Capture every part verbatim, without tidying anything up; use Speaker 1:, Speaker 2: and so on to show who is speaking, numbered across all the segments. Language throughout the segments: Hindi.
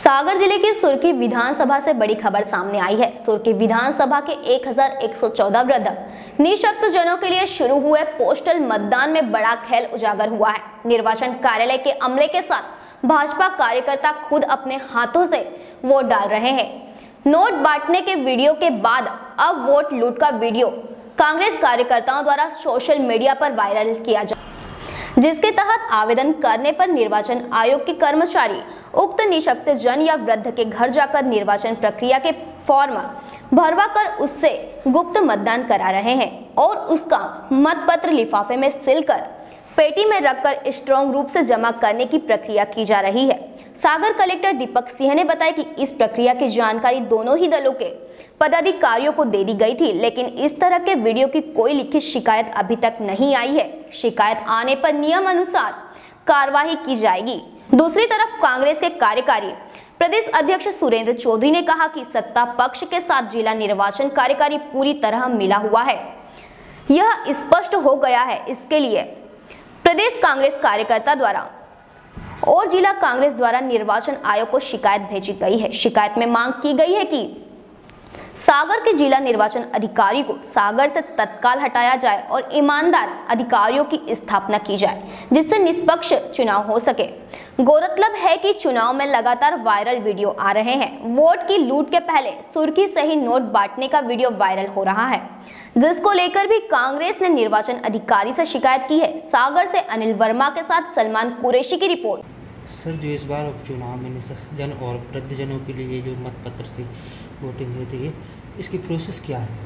Speaker 1: सागर जिले की सुर्खी विधानसभा से बड़ी खबर सामने आई है। सुर्खी विधानसभा के एक हज़ार एक सौ चौदह वृद्ध निःशक्त जनों के लिए शुरू हुए पोस्टल मतदान में बड़ा खेल उजागर हुआ है। निर्वाचन कार्यालय के अमले के साथ भाजपा कार्यकर्ता खुद अपने हाथों से वोट डाल रहे हैं। नोट बांटने के वीडियो के बाद अब वोट लूट का वीडियो कांग्रेस कार्यकर्ताओं द्वारा सोशल मीडिया पर वायरल किया जा, जिसके तहत आवेदन करने पर निर्वाचन आयोग के कर्मचारी उक्त निःशक्त जन या वृद्ध के घर जाकर निर्वाचन प्रक्रिया के फॉर्म भरवा कर उससे गुप्त मतदान करा रहे हैं और उसका मतपत्र लिफाफे में सिलकर पेटी में रखकर स्ट्रॉन्ग रूप से जमा करने की प्रक्रिया की जा रही है। सागर कलेक्टर दीपक सिंह ने बताया कि इस प्रक्रिया की जानकारी दोनों ही दलों के पदाधिकारियों को दे दी गई थी, लेकिन इस तरह के वीडियो की कोई लिखित शिकायत अभी तक नहीं आई है। शिकायत आने पर नियम अनुसार कार्रवाई की जाएगी। दूसरी तरफ कांग्रेस के कार्यकारी प्रदेश अध्यक्ष सुरेंद्र चौधरी ने कहा कि सत्ता पक्ष के साथ जिला निर्वाचन कार्यकारी पूरी तरह मिला हुआ है, यह स्पष्ट हो गया है। इसके लिए प्रदेश कांग्रेस कार्यकर्ता द्वारा और जिला कांग्रेस द्वारा निर्वाचन आयोग को शिकायत भेजी गई है। शिकायत में मांग की गई है कि सागर के जिला निर्वाचन अधिकारी को सागर से तत्काल हटाया जाए और ईमानदार अधिकारियों की स्थापना की जाए, जिससे निष्पक्ष चुनाव हो सके। गौरतलब है कि चुनाव में लगातार वायरल वीडियो आ रहे हैं। वोट की लूट के पहले सुर्खी से ही नोट बांटने का वीडियो वायरल हो रहा है, जिसको लेकर भी कांग्रेस ने निर्वाचन अधिकारी से शिकायत की है। सागर से अनिल वर्मा के साथ सलमान कुरैशी की रिपोर्ट।
Speaker 2: सर, जो इस बार चुनाव में निःशक्त जन और वृद्धजनों के लिए जो मतपत्र से वोटिंग होती है, इसकी प्रोसेस क्या है?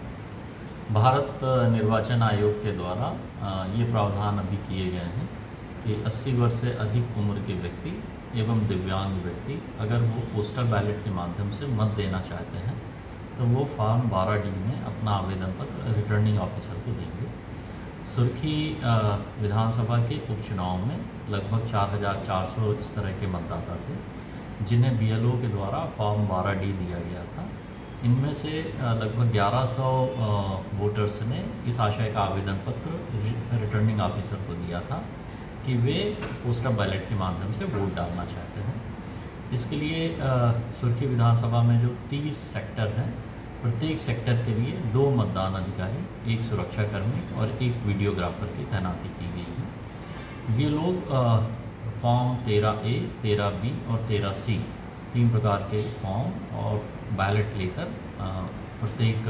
Speaker 3: भारत निर्वाचन आयोग के द्वारा ये प्रावधान अभी किए गए हैं कि अस्सी वर्ष से अधिक उम्र के व्यक्ति एवं दिव्यांग व्यक्ति अगर वो पोस्टल बैलेट के माध्यम से मत देना चाहते हैं तो वो फॉर्म बारह डी में अपना आवेदन पत्र रिटर्निंग ऑफिसर को देंगे। सुर्खी विधानसभा के उपचुनाव में लगभग चार हज़ार चार सौ इस तरह के मतदाता थे, जिन्हें बी एल ओ के द्वारा फॉर्म बारह डी दिया गया था। इनमें से लगभग ग्यारह सौ वोटर्स ने इस आशय का आवेदन पत्र रिटर्निंग ऑफिसर को दिया था कि वे पोस्टल बैलेट के माध्यम से वोट डालना चाहते हैं। इसके लिए सुर्खी विधानसभा में जो तीस सेक्टर हैं, प्रत्येक सेक्टर के लिए दो मतदान अधिकारी, एक सुरक्षाकर्मी और एक वीडियोग्राफर की तैनाती की गई है। ये लोग फॉर्म तेरह ए, तेरह बी और तेरह सी तीन प्रकार के फॉर्म और बैलेट लेकर प्रत्येक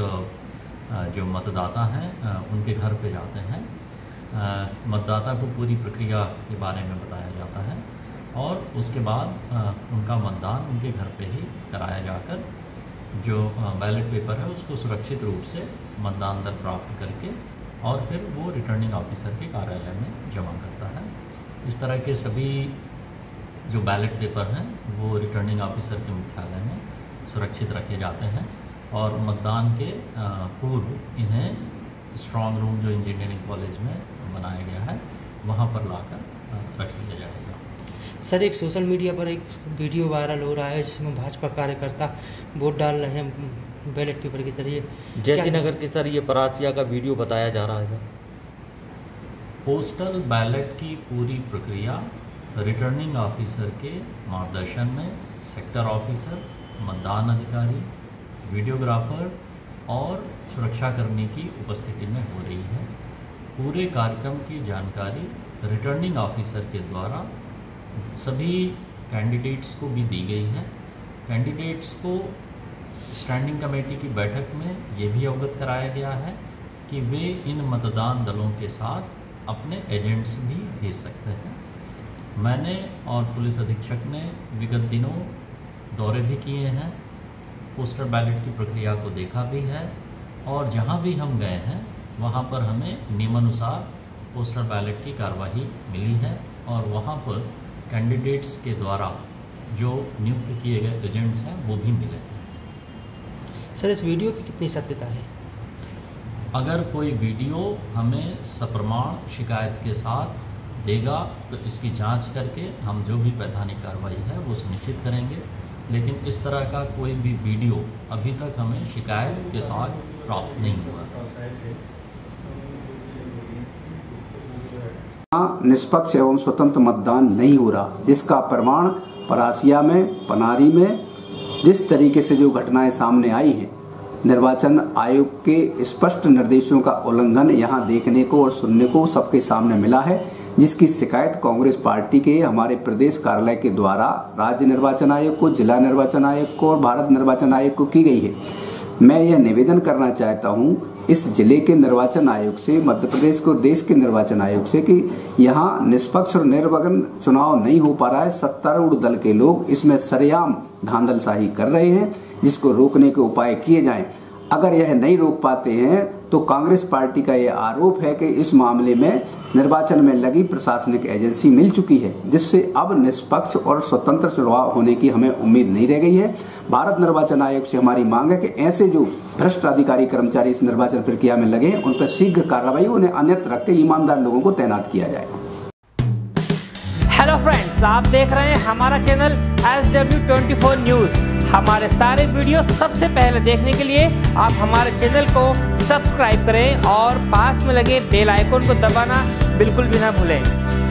Speaker 3: जो मतदाता हैं उनके घर पे जाते हैं। मतदाता को पूरी प्रक्रिया के बारे में बताया जाता है और उसके बाद उनका मतदान उनके घर पे ही कराया जाकर जो बैलेट पेपर है उसको सुरक्षित रूप से मतदान दल प्राप्त करके और फिर वो रिटर्निंग ऑफिसर के कार्यालय में जमा करता है। इस तरह के सभी जो बैलेट पेपर हैं वो रिटर्निंग ऑफिसर के मुख्यालय में सुरक्षित रखे जाते हैं और मतदान के पूर्व इन्हें स्ट्रॉन्ग रूम जो इंजीनियरिंग कॉलेज में बनाया गया है वहाँ पर लाकर रख लिया जाएगा।
Speaker 2: सर, एक सोशल मीडिया पर एक वीडियो वायरल हो रहा है जिसमें भाजपा कार्यकर्ता वोट डाल रहे हैं बैलेट पेपर के जरिए।
Speaker 4: जैसी नगर के सर ये परासिया का वीडियो बताया जा रहा है। सर,
Speaker 3: पोस्टल बैलेट की पूरी प्रक्रिया रिटर्निंग ऑफिसर के मार्गदर्शन में सेक्टर ऑफिसर, मतदान अधिकारी, वीडियोग्राफर और सुरक्षाकर्मी की उपस्थिति में हो रही है। पूरे कार्यक्रम की जानकारी रिटर्निंग ऑफिसर के द्वारा सभी कैंडिडेट्स को भी दी गई है। कैंडिडेट्स को स्टैंडिंग कमेटी की बैठक में ये भी अवगत कराया गया है कि वे इन मतदान दलों के साथ अपने एजेंट्स भी भेज सकते हैं। मैंने और पुलिस अधीक्षक ने विगत दिनों दौरे भी किए हैं, पोस्टल बैलेट की प्रक्रिया को देखा भी है और जहां भी हम गए हैं वहां पर हमें नियमानुसार पोस्टल बैलेट की कार्यवाही मिली है और वहां पर कैंडिडेट्स के द्वारा जो नियुक्त किए गए एजेंट्स हैं वो भी मिले हैं।
Speaker 2: सर, इस वीडियो की कितनी सत्यता है?
Speaker 3: अगर कोई वीडियो हमें सप्रमाण शिकायत के साथ देगा तो इसकी जांच करके हम जो भी वैधानिक कार्रवाई है वो सुनिश्चित करेंगे, लेकिन इस तरह का कोई भी वीडियो अभी तक हमें शिकायत के साथ प्राप्त नहीं हुआ।
Speaker 5: निष्पक्ष एवं स्वतंत्र मतदान नहीं हो रहा, जिसका प्रमाण परासिया में, पनारी में जिस तरीके से जो घटनाएं सामने आई हैं, निर्वाचन आयोग के स्पष्ट निर्देशों का उल्लंघन यहाँ देखने को और सुनने को सबके सामने मिला है, जिसकी शिकायत कांग्रेस पार्टी के हमारे प्रदेश कार्यालय के द्वारा राज्य निर्वाचन आयोग को, जिला निर्वाचन आयोग को और भारत निर्वाचन आयोग को की गई है। मैं यह निवेदन करना चाहता हूं इस जिले के निर्वाचन आयोग से, मध्य प्रदेश को देश के निर्वाचन आयोग से, कि यहाँ निष्पक्ष और निर्विघ्न चुनाव नहीं हो पा रहा है। सत्तारूढ़ दल के लोग इसमें सरेआम धांधलशाही कर रहे हैं, जिसको रोकने के उपाय किए जाएं। अगर यह नहीं रोक पाते हैं तो कांग्रेस पार्टी का यह आरोप है कि इस मामले में निर्वाचन में लगी प्रशासनिक एजेंसी मिल चुकी है, जिससे अब निष्पक्ष और स्वतंत्र चुनाव होने की हमें उम्मीद नहीं रह गई है। भारत निर्वाचन आयोग से हमारी मांग है कि ऐसे जो भ्रष्ट अधिकारी कर्मचारी इस निर्वाचन प्रक्रिया में लगे हैं, उन पर शीघ्र कार्रवाई, उन्हें अन्यत्र रख के ईमानदार लोगों को तैनात किया जाए।
Speaker 6: हेलो फ्रेंड्स, आप देख रहे हैं हमारा channel S W twenty four news. हमारे सारे वीडियो सबसे पहले देखने के लिए आप हमारे चैनल को सब्सक्राइब करें और पास में लगे बेल आइकन को दबाना बिल्कुल भी ना भूलें।